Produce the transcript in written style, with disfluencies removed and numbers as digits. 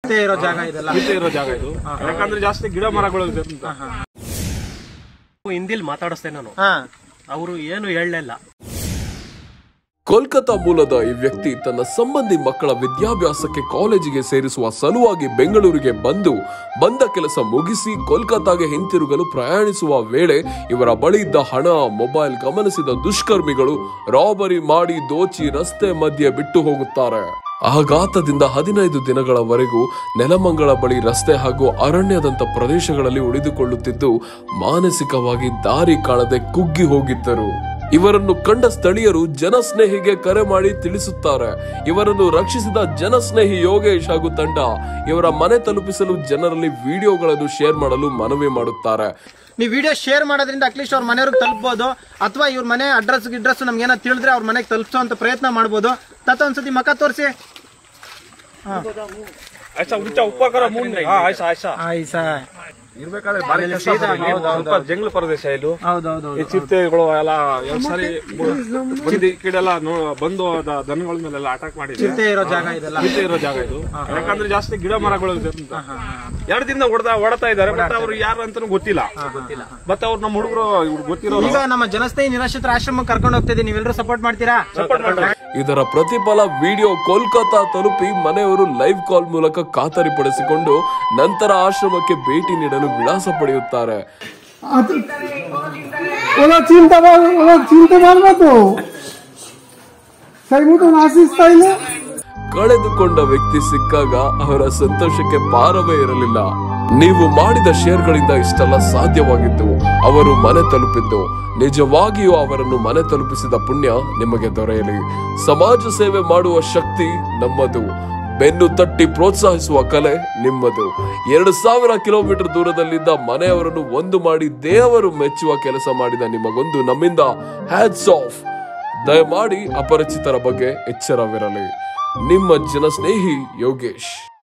ಚಿತೆ ಇರೋ ಜಾಗ ಇದೆಲ್ಲ, ಚಿತೆ ಇರೋ ಜಾಗ ಇದು. ಯಾಕಂದ್ರೆ ಜಾಸ್ತಿ ಗಿಡ ಮರಗಳು ಇದೆ ಅಂತ. ಹಿಂದಿಲ್ ಮಾತಾಡಿಸ್ತೇನೆ ನಾನು, ಅವರು ಏನು ಹೇಳಲಿಲ್ಲ. ಕೋಲ್ಕತಾ ಮೂಲದ ಈ ವ್ಯಕ್ತಿ ತನ್ನ ಸಂಬಂಧಿ ಮಕ್ಕಳ ವಿದ್ಯಾಭ್ಯಾಸಕ್ಕೆ ಕಾಲೇಜಿಗೆ ಸೇರಿಸುವ ಸಲುವಾಗಿ ಬೆಂಗಳೂರಿಗೆ ಬಂದ ಕೆಲಸ ಮುಗಿಸಿ ಕೋಲ್ಕತಾಗೆ ಹಿಂತಿರುಗಲು ಪ್ರಯಾಣಿಸುವ ವೇಳೆ ಇವರ ಬಳಿ ಇದ್ದ ಹಣ, ಮೊಬೈಲ್ ಗಮನಿಸಿದ ದುಷ್ಕರ್ಮಿಗಳು ರಾಬರಿ ಮಾಡಿ ದೋಚಿ ರಸ್ತೆ ಮಧ್ಯೆ ಬಿಟ್ಟು ಹೋಗುತ್ತಾರೆ. ಆಘಾತದಿಂದ 15 ದಿನಗಳವರೆಗೂ ನೆಲಮಂಗಲ ಬಳಿ ರಸ್ತೆ ಹಾಗೂ ಅರಣ್ಯದಂತ ಪ್ರದೇಶಗಳಲ್ಲಿ ಉಳಿದುಕೊಳ್ಳುತ್ತಿದ್ದು ಮಾನಸಿಕವಾಗಿ ದಾರಿ ಕಾಣದೆ ಕುಗ್ಗಿ ಹೋಗಿದ್ದರು. ಇವರನ್ನು ಕಂಡ ಸ್ಥಳೀಯರು ಜನಸ್ನೇಹಿಗೆ ಕರೆ ಮಾಡಿ ತಿಳಿಸುತ್ತಾರೆ. ಇವರನ್ನು ರಕ್ಷಿಸಿದ ಜನಸ್ನೇಹಿ ಯೋಗೇಶ್ ಹಾಗೂ ತಂಡ ಇವರ ಮನೆ ತಲುಪಿಸಲು ಜನರಲ್ಲಿ ವಿಡಿಯೋಗಳನ್ನು ಶೇರ್ ಮಾಡಲು ಮನವಿ ಮಾಡುತ್ತಾರೆ. ನೀವು ವಿಡಿಯೋ ಶೇರ್ ಮಾಡೋದ್ರಿಂದ ಅಟ್ಲೀಸ್ಟ್ ಅವ್ರ ಮನೆಯವ್ರಿಗೆ ತಲುಪಬಹುದು, ಅಥವಾ ಇವ್ರ ಮನೆ ಅಡ್ರೆಸ್ ನಮ್ಗೆ ಏನೋ ತಿಳಿದ್ರೆ ಅವ್ರ ಮನೆಗೆ ತಲುಪಿಸೋ ಅಂತ ಪ್ರಯತ್ನ ಮಾಡ್ಬೋದು. ತಾತ ಒಂದ್ಸತಿ ಮಕ್ಕ ತೋರಿಸಿ. ಇರ್ಬೇಕಾದ್ರೆ ಬಾರಿ ಸ್ವಲ್ಪ ಜಂಗಲ ಪ್ರದೇಶ ಇದು. ಈ ಚಿರತೆಗಳು ಎಲ್ಲ ಸಾರಿ ಕೀಡೆಲ್ಲ ಬಂದು ದನಗಳ ಮೇಲೆಲ್ಲ ಅಟ್ಯಾಕ್ ಮಾಡಿದೆ. ಚಿತೆ ಇರೋ ಜಾಗ ಇದೆಲ್ಲ, ಚಿತೆ ಇರೋ ಜಾಗ ಇದು. ಯಾಕಂದ್ರೆ ಜಾಸ್ತಿ ಗಿಡ ಮರಗಳು ಇದೆ ಅಂತ. 2 ದಿನದಿಂದ ಹೊಡ್ತಾ ಇದ್ದಾರೆ. ಬಟ್ ಅವ್ರು ಯಾರು ಅಂತಾನು ಗೊತ್ತಿಲ್ಲ. ಮತ್ತೆ ಅವ್ರು ನಮ್ಮ ಹುಡುಗರು ಗೊತ್ತಿರೋ. ಈಗ ನಮ್ಮ ಜನಸ್ನೇಹಿ ನಿರಾಶ್ರಿತರ ಆಶ್ರಮಕ್ಕೆ ಕರ್ಕೊಂಡು ಹೋಗ್ತಿದ್ದೆ, ನೀವೆಲ್ಲರೂ ಸಪೋರ್ಟ್ ಮಾಡ್ತೀರಾ? ಇದರ ಪ್ರತಿಫಲ ವಿಡಿಯೋ ಕೋಲ್ಕತಾ ತಲುಪಿ ಮನೆಯವರು ಲೈವ್ ಕಾಲ್ ಮೂಲಕ ಖಾತರಿಪಡಿಸಿಕೊಂಡು ನಂತರ ಆಶ್ರಮಕ್ಕೆ ಭೇಟಿ ನೀಡಲು ವಿಳಾಸ ಪಡೆಯುತ್ತಾರೆ. ಕಳೆದುಕೊಂಡ ವ್ಯಕ್ತಿ ಸಿಕ್ಕಾಗ ಅವರ ಸಂತೋಷಕ್ಕೆ ಪಾರವೇ ಇರಲಿಲ್ಲ. ನೀವು ಮಾಡಿದ ಶೇರ್ಗಳಿಂದ ಇಷ್ಟೆಲ್ಲ ಸಾಧ್ಯವಾಗಿದ್ದು, ಅವರು ಮನೆ ತಲುಪಿದ್ದು. ನಿಜವಾಗಿಯೂ ಅವರನ್ನು ಮನೆ ತಲುಪಿಸಿದ ಪುಣ್ಯ ನಿಮಗೆ ದೊರೆಯಲಿ. ಸಮಾಜ ಸೇವೆ ಮಾಡುವ ಶಕ್ತಿ ನಮ್ಮದು. ಬೆನ್ನು ತಟ್ಟಿ ಪ್ರೋತ್ಸಾಹಿಸುವ ಕಲೆ ನಿಮ್ಮದು. 2000 ಕಿಲೋಮೀಟರ್ ದೂರದಲ್ಲಿದ್ದ ಮನೆಯವರನ್ನು ಒಂದು ಮಾಡಿ ದೇವರು ಮೆಚ್ಚುವ ಕೆಲಸ ಮಾಡಿದ ನಿಮಗೊಂದು ನಮ್ಮಿಂದ ಹ್ಯಾಟ್ಸ್ ಆಫ್. ದಯಮಾಡಿ ಅಪರಿಚಿತರ ಬಗ್ಗೆ ಎಚ್ಚರವಿರಲಿ. ನಿಮ್ಮ ಜನಸ್ನೇಹಿ ಯೋಗೇಶ್.